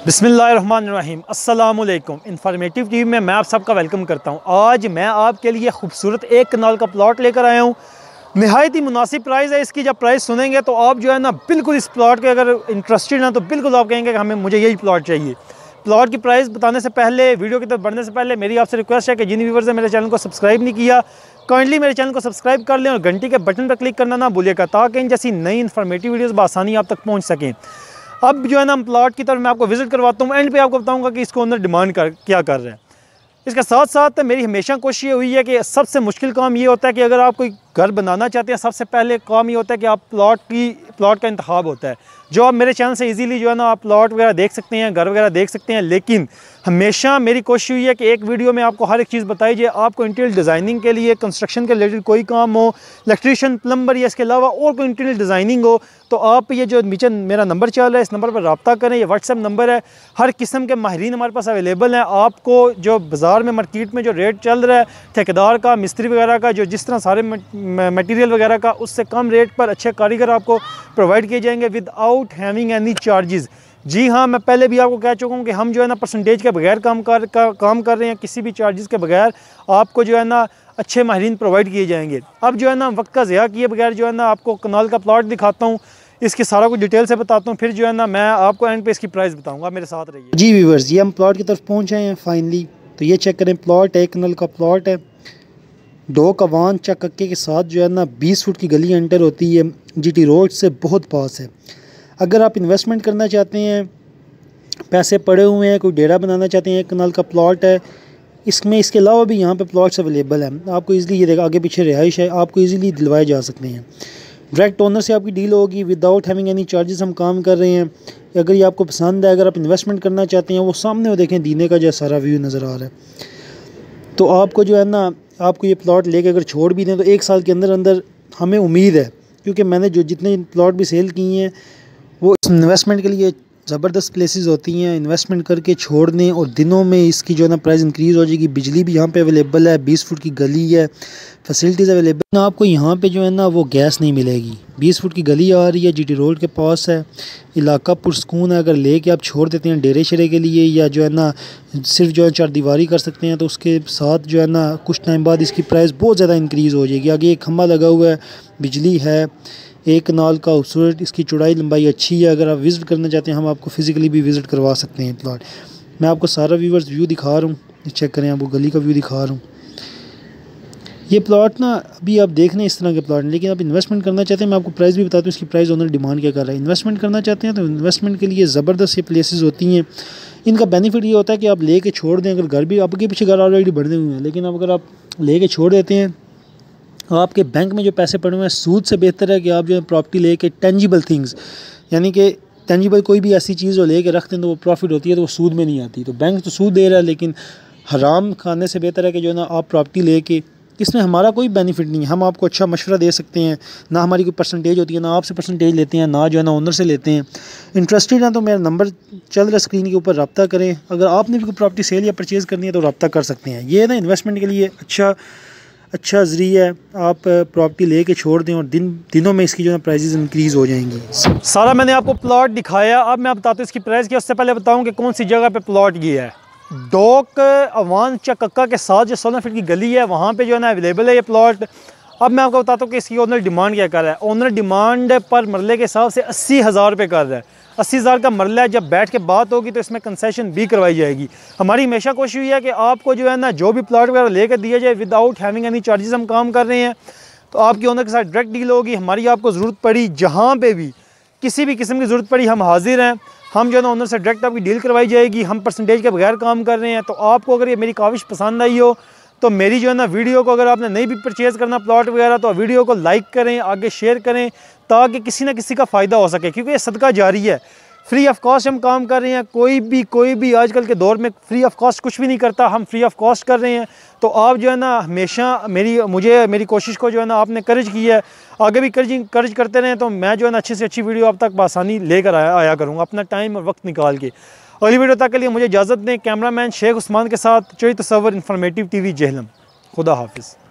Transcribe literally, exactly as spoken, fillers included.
बिस्मिल्लाहिर्रहमानिर्रहीम अस्सलामुअलैकुम। Informative TV में मैं आप सबका वेलकम करता हूं। आज मैं आपके लिए खूबसूरत एक कनाल का प्लॉट लेकर आया हूं। नहायत ही मुनासिब प्राइस है इसकी। जब प्राइस सुनेंगे तो आप जो है ना बिल्कुल इस प्लॉट के अगर इंटरेस्टेड हैं तो बिल्कुल आप कहेंगे कि हमें मुझे यही प्लॉट चाहिए। प्लॉट की प्राइस बताने से पहले, वीडियो की तरफ बढ़ने से पहले मेरी आपसे रिक्वेस्ट है कि जिन व्यूवर्स ने मेरे चैनल को सब्सक्राइब नहीं किया, काइंडली मेरे चैनल को सब्सक्राइब कर लें और घंटी के बटन पर क्लिक करना ना भूलिएगा ताकि इन जैसी नई इन्फॉर्मेटिव वीडियोस बआसानी आप तक पहुंच सकें। अब जो है ना हम प्लॉट की तरफ मैं आपको विजिट करवाता हूँ। एंड पे आपको बताऊंगा कि इसको ओनर डिमांड कर क्या कर रहे हैं। इसके साथ साथ मेरी हमेशा कोशिश ये हुई है कि सबसे मुश्किल काम ये होता है कि अगर आप कोई घर बनाना चाहते हैं, सबसे पहले काम ये होता है कि आप प्लॉट की प्लॉट का इंतखाब होता है। जो आप मेरे चैनल से इजीली जो है ना आप प्लॉट वगैरह देख सकते हैं, घर वगैरह देख सकते हैं, लेकिन हमेशा मेरी कोशिश हुई है कि एक वीडियो में आपको हर एक चीज़ बताई जाए। आपको इंटीरियर डिज़ाइनिंग के लिए, कंस्ट्रक्शन के रिलेटेड कोई काम हो, इलेक्ट्रीशियन, प्लम्बर या इसके अलावा और कोई इंटीरियर डिज़ाइनिंग हो, तो आप ये जो नीचे मेरा नंबर चल रहा है इस नंबर पर रब्ता करें। ये व्हाट्सएप नंबर है। हर किस्म के माहिरीन हमारे पास अवेलेबल हैं। आपको जो बाज़ार में मार्केट में जो रेट चल रहा है ठेकेदार का, मिस्त्री वगैरह का, जो जिस तरह सारे मटीरियल वगैरह का, उससे कम रेट पर अच्छे कारीगर आपको प्रोवाइड किए जाएंगे विदाउट हैविंग एनी चार्जेस। जी हाँ, मैं पहले भी आपको कह चुका हूँ कि हम जो है ना परसेंटेज के बगैर काम कर का, काम कर रहे हैं। किसी भी चार्जेस के बगैर आपको जो है ना अच्छे माहिरीन प्रोवाइड किए जाएंगे। अब जो है ना वक्त का ज़िया किए बगैर जो है ना आपको कनाल का प्लॉट दिखाता हूँ, इसकी सारा कुछ डिटेल से बताता हूँ, फिर जो है ना मैं आपको एंड पे इसकी प्राइस बताऊँगा। मेरे साथ रहिए। जी व्यूअर्स, ये हम प्लॉट की तरफ पहुँचे हैं फाइनली। तो ये चेक करें, प्लॉट एक कनाल का प्लॉट है। दो कवान चक्के के साथ जो है ना बीस फुट की गली एंटर होती है। जीटी रोड से बहुत पास है। अगर आप इन्वेस्टमेंट करना चाहते हैं, पैसे पड़े हुए हैं, कोई डेरा बनाना चाहते हैं, एक कनाल का प्लॉट है। इसमें इसके अलावा भी यहाँ पे प्लॉट्स अवेलेबल हैं। आपको इजीली, ये देखा आगे पीछे रिहाइश है, आपको इजीली दिलवाए जा सकते हैं। डायरेक्ट ओनर से आपकी डील होगी विदाउट हैविंग एनी चार्जेस। हम काम कर रहे हैं। अगर ये आपको पसंद है, अगर आप इन्वेस्टमेंट करना चाहते हैं, वो सामने वो देखें दीने का जो सारा व्यू नज़र आ रहा है। तो आपको जो है ना आपको ये प्लॉट लेके अगर छोड़ भी दें तो एक साल के अंदर अंदर हमें उम्मीद है, क्योंकि मैंने जो जितने प्लॉट भी सेल किए हैं वो इन्वेस्टमेंट के लिए ज़बरदस्त प्लेसेस होती हैं। इन्वेस्टमेंट करके छोड़ दें और दिनों में इसकी जो है ना प्राइस इंक्रीज़ हो जाएगी। बिजली भी यहाँ पे अवेलेबल है, बीस फुट की गली है, फैसिलिटीज़ अवेलेबल। आपको यहाँ पे जो है ना वो गैस नहीं मिलेगी। बीस फुट की गली आ रही है, जीटी रोड के पास है। इलाका पुरसकून है। अगर लेके आप छोड़ देते हैं डेरे शरे के लिए या जो है ना सिर्फ जो है चार दीवारी कर सकते हैं, तो उसके साथ जो है ना कुछ टाइम बाद इसकी प्राइस बहुत ज़्यादा इंक्रीज़ हो जाएगी। आगे एक खंभा लगा हुआ है, बिजली है, एक कनाल का खूबसूरत, इसकी चौड़ाई लंबाई अच्छी है। अगर आप विज़िट करना चाहते हैं, हम आपको फ़िज़िकली भी विज़िट करवा सकते हैं प्लॉट। मैं आपको सारा व्यूवर्स व्यू दिखा रहा हूँ, चेक करें, आपको गली का व्यू दिखा रहा हूँ। ये प्लॉट ना अभी आप देख रहे हैं इस तरह के प्लॉट, लेकिन आप इन्वेस्टमेंट करना चाहते हैं, मैं आपको प्राइस भी बताता हूँ। इसकी प्राइस ओनर डिमांड क्या कर रहा है। इन्वेस्टमेंट करना चाहते हैं तो इन्वेस्टमेंट के लिए ज़बरदस्त ये प्लेसेस होती हैं। इनका बेनिफिट ये होता है कि आप ले कर छोड़ दें। अगर घर भी आपके पीछे घर ऑलरेडी बढ़े हुए हैं, लेकिन अब अगर आप ले कर छोड़ देते हैं, आपके बैंक में जो पैसे पड़े हुए हैं, सूद से बेहतर है कि आप जो है प्रॉपर्टी लेके टेंजिबल थिंग्स, यानी कि टेंजिबल कोई भी ऐसी चीज़ जो लेके रखते हैं तो वो प्रॉफिट होती है, तो वो सूद में नहीं आती। तो बैंक तो सूद दे रहा है, लेकिन हराम खाने से बेहतर है कि जो है ना आप प्रॉपर्टी लेके, इसमें हमारा कोई बेनिफिट नहीं है। हम आपको अच्छा मशवरा दे सकते हैं, ना हमारी कोई परसेंटेज होती है, ना आपसे परसेंटेज लेते हैं, ना जो है ना ओनर से लेते हैं। इंटरेस्टेड हैं तो मेरा नंबर चल रहा है स्क्रीन के ऊपर, रब्ता करें। अगर आपने भी कोई प्रॉपर्टी सेल या परचेज़ करनी है तो रब्ता कर सकते हैं। ये ना इन्वेस्टमेंट के लिए अच्छा अच्छा ज़रिया है। आप प्रॉपर्टी लेके छोड़ दें और दिन दिनों में इसकी जो है प्राइसेस इंक्रीज़ हो जाएंगी। सारा मैंने आपको प्लॉट दिखाया। अब मैं बताता हूँ इसकी प्राइस की। उससे पहले बताऊँ कि कौन सी जगह पे प्लॉट ये है। डोक अवान चक्का के साथ जो सोलह फीट की गली है, वहाँ पे जो है ना अवेलेबल है ये प्लॉट। अब मैं आपको बताता हूँ कि इसकी ओनर डिमांड क्या कर रहा है। ओनर डिमांड पर मरले के हिसाब से अस्सी हज़ार रुपये कर रहा है। अस्सी हज़ार का मरला है। जब बैठ के बात होगी तो इसमें कंसेशन भी करवाई जाएगी। हमारी हमेशा कोशिश हुई है कि आपको जो है ना जो भी प्लॉट वगैरह लेकर दिया जाए विदाउट हैविंग एनी चार्जेस हम काम कर रहे हैं। तो आपकी ओनर के साथ डायरेक्ट डील होगी। हमारी आपको ज़रूरत पड़ी, जहाँ पे भी किसी भी किस्म की ज़रूरत पड़ी, हम हाजिर हैं। हम जो है ना ओनर से डायरेक्ट आपकी डील करवाई जाएगी। हम परसेंटेज के बगैर काम कर रहे हैं। तो आपको अगर ये मेरी काविश पसंद आई हो तो मेरी जो है ना वीडियो को, अगर आपने नहीं भी परचेज़ करना प्लॉट वगैरह, तो वीडियो को लाइक करें, आगे शेयर करें, ताकि किसी ना किसी का फ़ायदा हो सके, क्योंकि ये सदका जारी है। फ्री ऑफ कॉस्ट हम काम कर रहे हैं। कोई भी कोई भी आजकल के दौर में फ्री ऑफ कॉस्ट कुछ भी नहीं करता। हम फ्री ऑफ कॉस्ट कर रहे हैं। तो आप जो है ना हमेशा मेरी मुझे मेरी कोशिश को जो है ना आपने कर्ज की है, आगे भी कर्ज कर्ज करते रहें, तो मैं जो है ना अच्छी से अच्छी वीडियो आप तक बआसानी लेकर आया आया करूँगा, अपना टाइम और वक्त निकाल के। अगली वीडियो तक के लिए मुझे इजाज़त दें। कैमरामैन शेख उस्मान के साथ चोई तस्वर, इन्फॉर्मेटिव टीवी, जेहलम। खुदा हाफिज़।